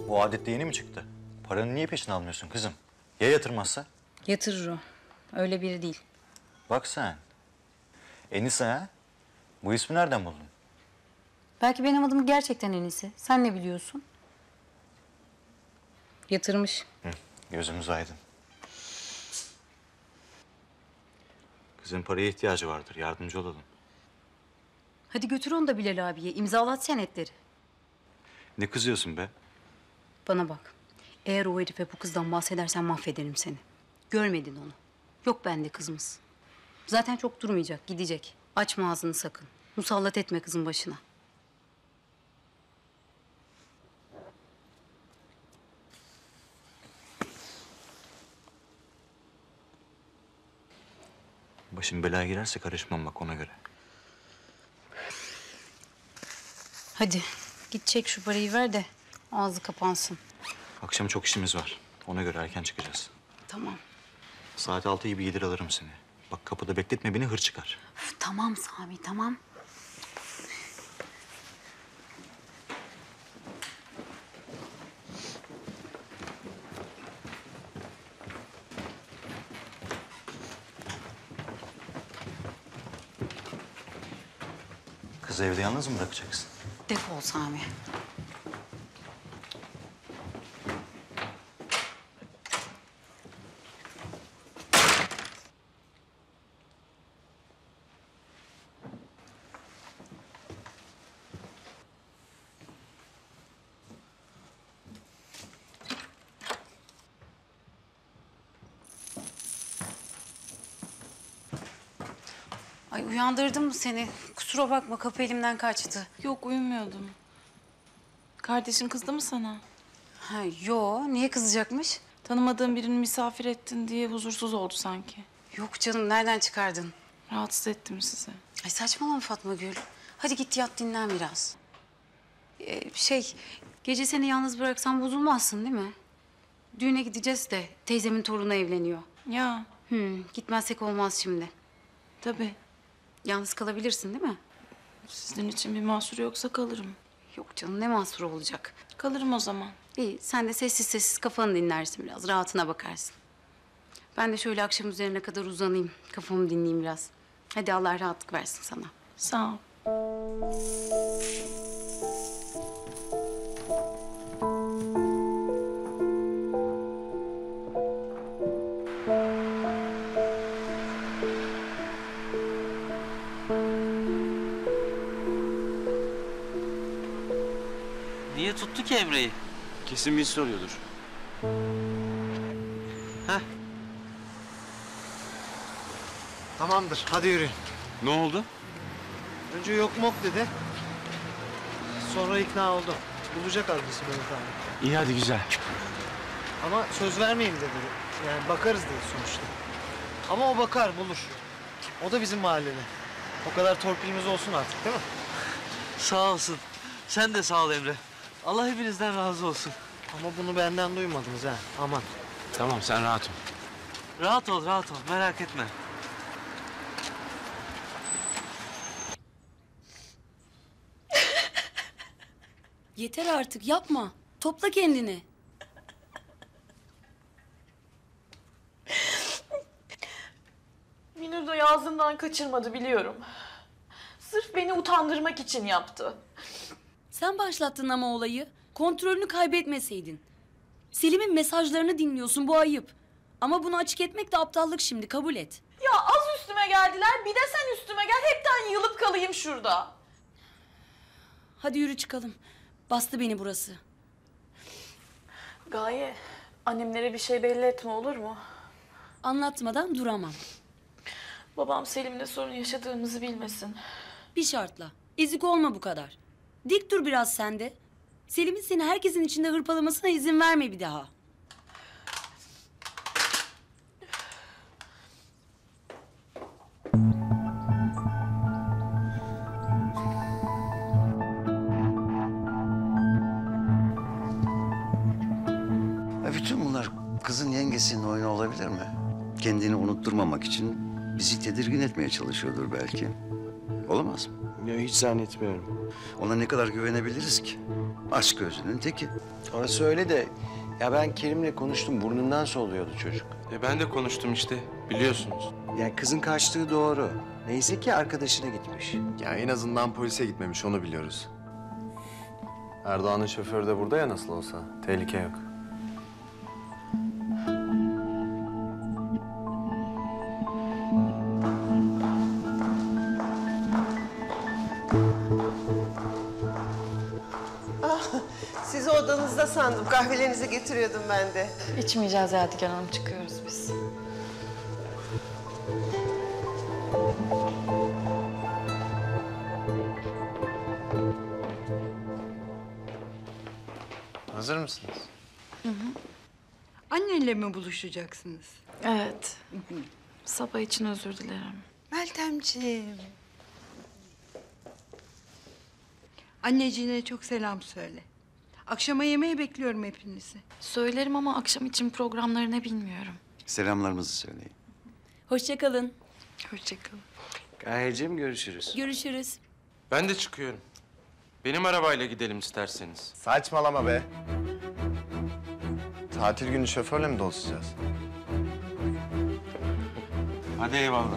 Bu adet de yeni mi çıktı? Paranı niye peşine almıyorsun kızım? Ya yatırmazsa? Yatırır o. Öyle biri değil. Bak sen. Enise ha? Bu ismi nereden buldun? Belki benim adım gerçekten Enise. Sen ne biliyorsun? Yatırmış. Hı, gözümüz aydın. Kızın paraya ihtiyacı vardır. Yardımcı olalım. Hadi götür onu da Bilal abiye. İmzalat senetleri. Ne kızıyorsun be? Bana bak. Eğer o herife bu kızdan bahsedersen mahvederim seni. Görmedin onu. Yok bende kızımız. Zaten çok durmayacak, gidecek. Açma ağzını sakın. Musallat etme kızın başına. Başım belaya girerse karışmam bak ona göre. Hadi git çek şu parayı ver de ağzı kapansın. Akşam çok işimiz var. Ona göre erken çıkacağız. Tamam. Saat 6 gibi gelir alırım seni. Bak kapıda bekletme beni hır çıkar. Üf, tamam Sami tamam. Kızı evde yalnız mı bırakacaksın? Defol Sami. Ay uyandırdım mı seni? Kusura bakma kapı elimden kaçtı. Yok, uyumuyordum. Kardeşin kızdı mı sana? Ha yo niye kızacakmış? Tanımadığın birini misafir ettin diye huzursuz oldu sanki. Yok canım nereden çıkardın? Rahatsız ettim sizi. Ay saçmalama Fatma Gül. Hadi git yat dinlen biraz. Gece seni yalnız bıraksam bozulmazsın değil mi? Düğüne gideceğiz de teyzemin torunu evleniyor. Ya, Gitmezsek olmaz şimdi. tabii. Yalnız kalabilirsin değil mi? Sizin için bir mahsur yoksa kalırım. Yok canım ne mahsuru olacak. Kalırım o zaman. İyi sen de sessiz sessiz kafanı dinlersin biraz. Rahatına bakarsın. Ben de şöyle akşam üzerine kadar uzanayım. Kafamı dinleyeyim biraz. Hadi Allah rahatlık versin sana. Sağ ol. Niye tuttu ki Emre'yi? Kesin bir soruyordur. Heh. Tamamdır, hadi yürüyün. Ne oldu? Önce yok mok dedi. Sonra ikna oldu. Bulacak adresi Mehmet abi. İyi hadi güzel. Ama söz vermeyin dedi. Yani bakarız dedi sonuçta. Ama o bakar, bulur. O da bizim mahalleli. O kadar torpilimiz olsun artık değil mi? Sağ olsun. Sen de sağ ol Emre. Allah hepinizden razı olsun. Ama bunu benden duymadınız ha, aman. Tamam sen rahat ol. Rahat ol, rahat ol. Merak etme. Yeter artık yapma. Topla kendini. Münir de ağzından kaçırmadı biliyorum. Sırf beni utandırmak için yaptı. Sen başlattın ama olayı. Kontrolünü kaybetmeseydin. Selim'in mesajlarını dinliyorsun, bu ayıp. Ama bunu açık etmek de aptallık şimdi, kabul et. Ya az üstüme geldiler, bir de sen üstüme gel. Hepten yılıp kalayım şurada. Hadi yürü çıkalım. Bastı beni burası. Gaye, annemlere bir şey belli etme olur mu? Anlatmadan duramam. Babam Selim'le sorun yaşadığımızı bilmesin. Bir şartla. Ezik olma bu kadar. Dik dur biraz sen de. Selim'in seni herkesin içinde hırpalamasına izin verme bir daha. Bütün bunlar kızın yengesinin oyunu olabilir mi? Kendini unutturmamak için bizi tedirgin etmeye çalışıyordur belki. Olamaz mı? Ya hiç zannetmiyorum. Ona ne kadar güvenebiliriz ki? Aşk gözünün teki. Orası öyle de ya ben Kerim'le konuştum. Burnundan soluyordu çocuk. Ben de konuştum işte. Biliyorsunuz. Yani kızın kaçtığı doğru. Neyse ki arkadaşına gitmiş. Ya en azından polise gitmemiş, onu biliyoruz. Erdoğan'ın şoförü de burada ya nasıl olsa. Tehlike yok. Sizi odanızda sandım. Kahvelerinizi getiriyordum ben de. İçmeyeceğiz Yadigar Hanım, çıkıyoruz biz. Hazır mısınız? Annenle mi buluşacaksınız? Evet. Sabah için özür dilerim. Meltemciğim. Anneciğine çok selam söyle. Akşama yemeğe bekliyorum hepinizi. Söylerim ama akşam için programlarını bilmiyorum. Selamlarımızı söyleyin. Hoşça kalın. Hoşçakalın. Gayecim görüşürüz. Görüşürüz. Ben de çıkıyorum. Benim arabayla gidelim isterseniz. Saçmalama be. Tatil günü şoförle mi dolaşacağız? Hadi eyvallah.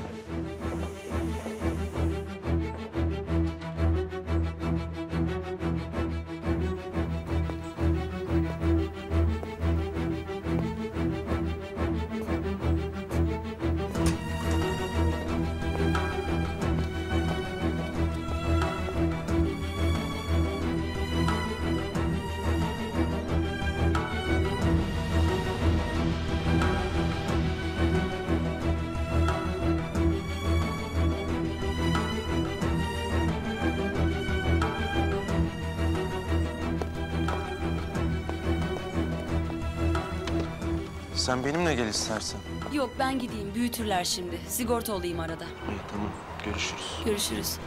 Sen benimle gel istersen. Yok ben gideyim. Büyütürler şimdi. Sigorta olayım arada. İyi tamam. Görüşürüz. Görüşürüz.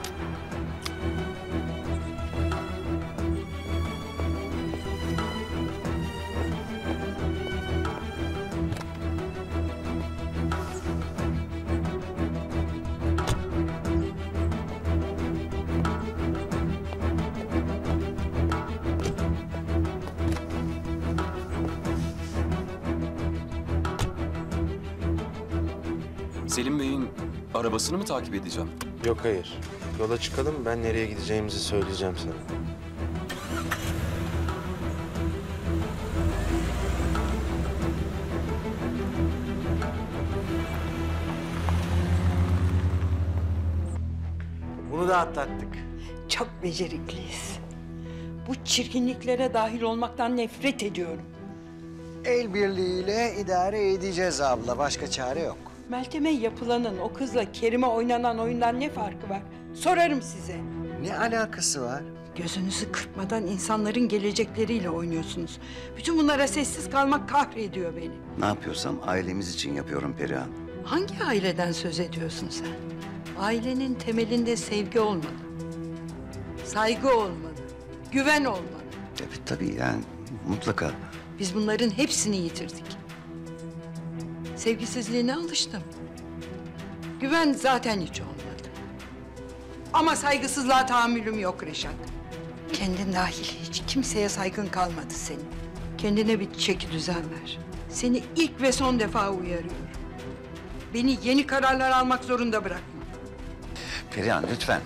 Selim Bey'in arabasını mı takip edeceğim? Yok hayır. Yola çıkalım, ben nereye gideceğimizi söyleyeceğim sana. Bunu da atlattık. Çok becerikliyiz. Bu çirkinliklere dahil olmaktan nefret ediyorum. El birliğiyle idare edeceğiz abla, başka çare yok. Meltem'e yapılanın o kızla Kerim'e oynanan oyundan ne farkı var? Sorarım size. Ne alakası var? Gözünüzü kırpmadan insanların gelecekleriyle oynuyorsunuz. Bütün bunlara sessiz kalmak kahrediyor beni. Ne yapıyorsam ailemiz için yapıyorum Perihan. Hangi aileden söz ediyorsun sen? Ailenin temelinde sevgi olmalı. Saygı olmalı. Güven olmalı. Evet tabii yani mutlaka. Biz bunların hepsini yitirdik. Sevgisizliğine alıştım. Güven zaten hiç olmadı. Ama saygısızlığa tahammülüm yok Reşat. Kendin dahil hiç kimseye saygın kalmadı senin. Kendine bir çeki düzen ver. Seni ilk ve son defa uyarıyorum. Beni yeni kararlar almak zorunda bırakma. Perihan lütfen.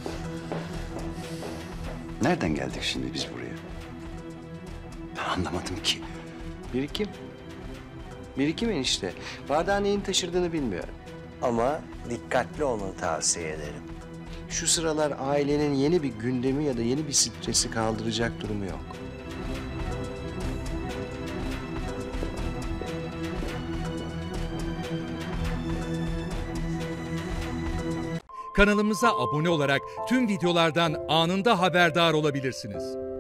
Nereden geldik şimdi biz buraya? Ben anlamadım ki. Birikim. Birikim enişte. Bardağı neyin taşırdığını bilmiyorum. Ama dikkatli olmanı tavsiye ederim. Şu sıralar ailenin yeni bir gündemi ya da yeni bir stresi kaldıracak durumu yok. Kanalımıza abone olarak tüm videolardan anında haberdar olabilirsiniz.